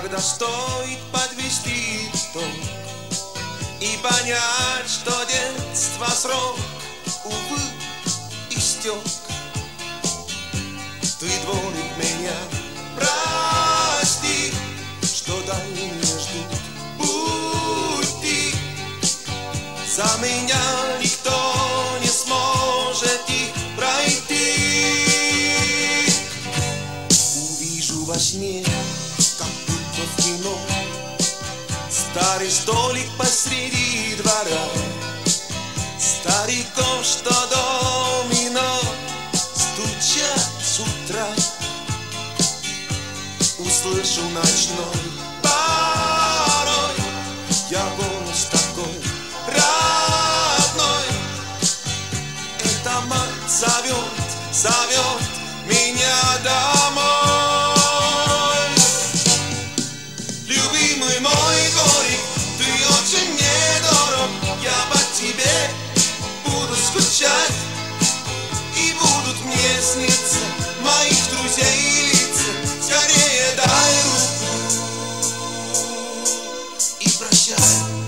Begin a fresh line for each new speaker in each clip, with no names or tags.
когда стоит подвести итог и понять, что детство срок, увы, истек. Ты, дворник, меня прости, что дальние ждут пути. За меня никто не сможет их пройти. Увижу во сне, как будто в кино, старый столик посреди двора, стариков, что домино стучат с утра. Услышу ночной порой я голос такой родной. Эта мать зовет, зовет меня домой. Любимый мой горик, ты очень мне дорог. Я по тебе буду скучать, и будут мне сниться моих друзей лица. Скорее дай руку и прощай.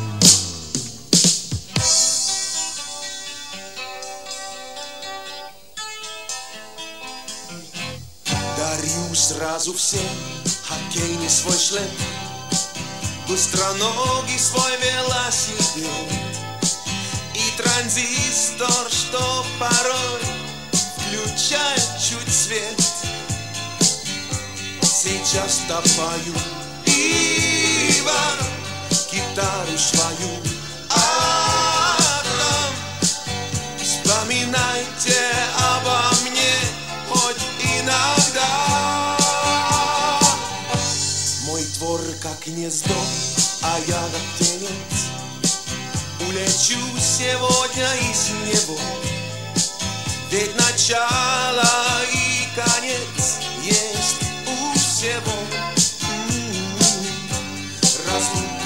Дарю сразу всем хоккейный свой шлем, быстроногий свой велосипед и транзистор, что порой включает чуть свет. Сейчас допою пиво, гитару свою, а там вспоминайте обо мне хоть иногда. Мой двор как гнездо, а я как птенец, улечу сегодня из него. Ведь начало и конец есть у всего. Разлука